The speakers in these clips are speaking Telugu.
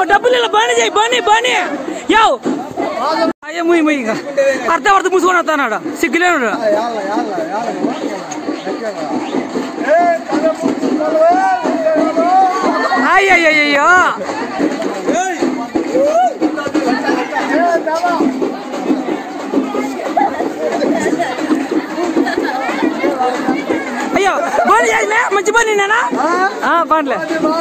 డబ్బులు ఇలా బాని చేయి బాని యావ్ అయ్యే ముయ్యి ముయ్యి ఇంకా అర్థం మూసుకొని వస్తానాడు సిగ్గులేడు అయ్యయ్యో అయ్యో బాని చేసినా మంచి పని నేనా పనిలే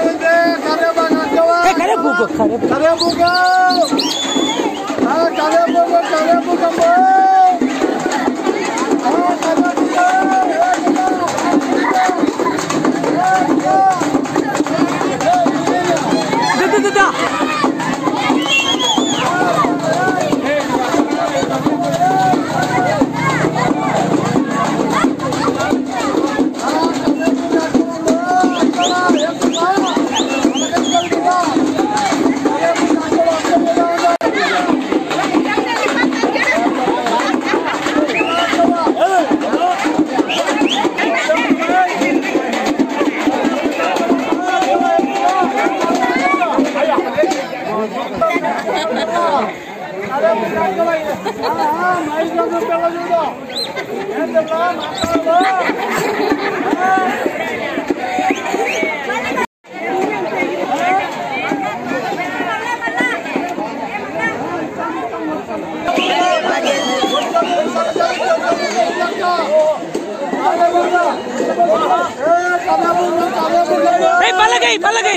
పల్లకి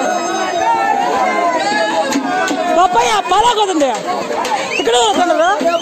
పప్పయ్య పలాకొద్దండి ఇక్కడ వస్తుందా